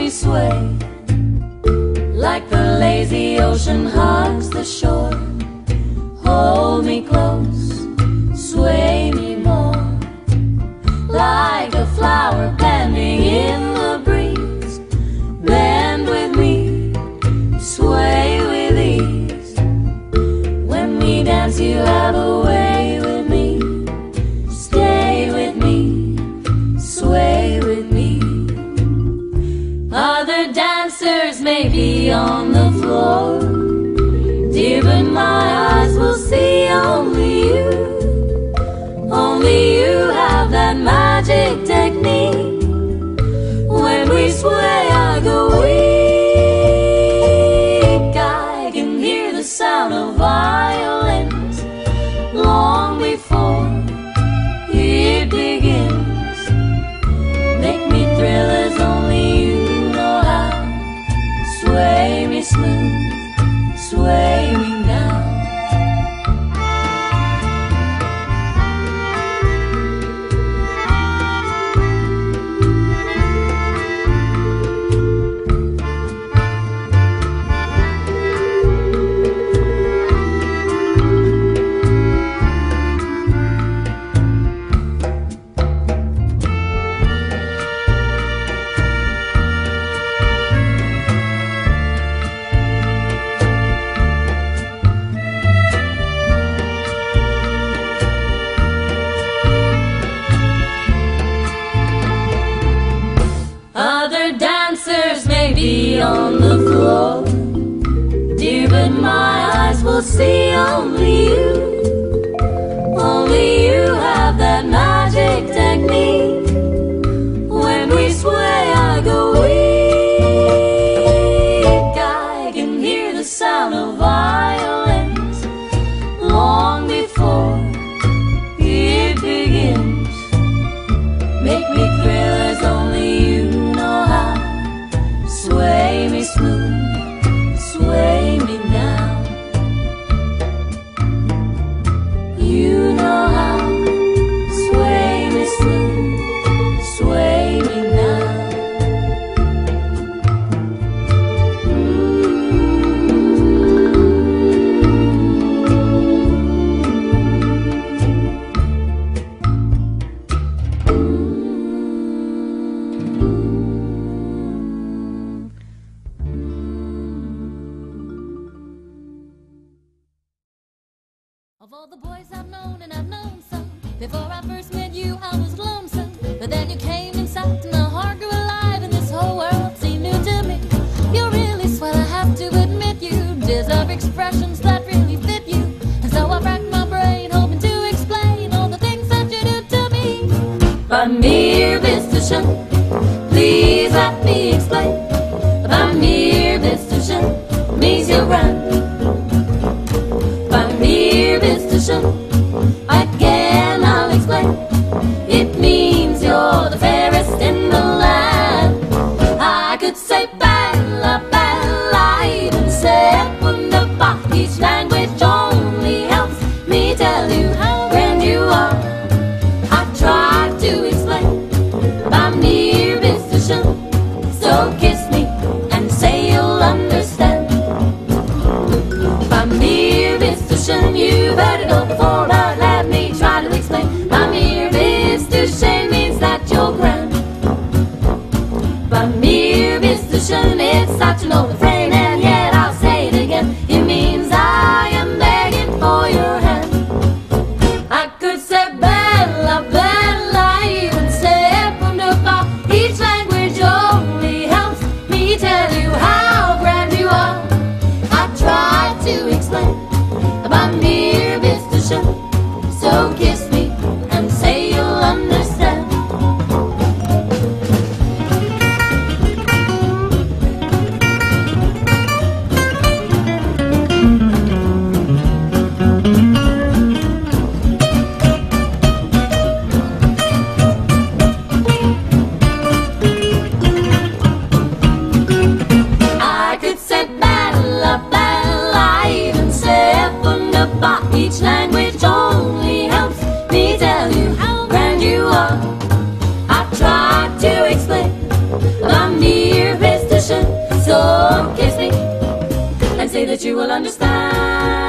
me sway like the lazy ocean hugs the shore. Hold me close, sway me more, like a flower bending in the breeze. Bend with me, sway with ease. When we dance you have a way with me. Stay with me, sway with me. Other dancers may be on the floor, dear, but my eyes will see only you. Only you have that magic technique. When we sway I go weak. I can hear the sound of violins long before it begins. Make me thrill as only you know how. Sway me smooth, sway me now. Other dancers may be on the floor, dear, but my eyes will see only you. Only you have that magic technique. When we sway I go weak. I can hear the sound of violins long before it begins. Make me thrill as only you know how. Sway me smooth, sway me now. You know how. Sway me smooth, sway me now. Of all the boys I've known, and I've known some, before I first met you I was lonesome. But then you came inside and my heart grew alive, and this whole world seemed new to me. You're really swell, I have to admit. You deserve expressions that really fit you. And so I racked my brain hoping to explain all the things that you do to me. By mere visitation, please let me explain. By mere visitation means you're right. Again I'll explain. It means you're the fairest in the land. I could say bella, bella, even say wunderbar. Each language only helps me tell you how grand you are. I tried to explain by mere visitation. So kiss me and say you'll understand. By mere visitation, you better go before, but let me try to explain. By mere visitation means that you're grand. By mere visitation, it's such an old refrain, and yet I'll say it again. It means I am begging for your hand. I could say bella, bella, even say wunderbar. Each language only helps that you will understand.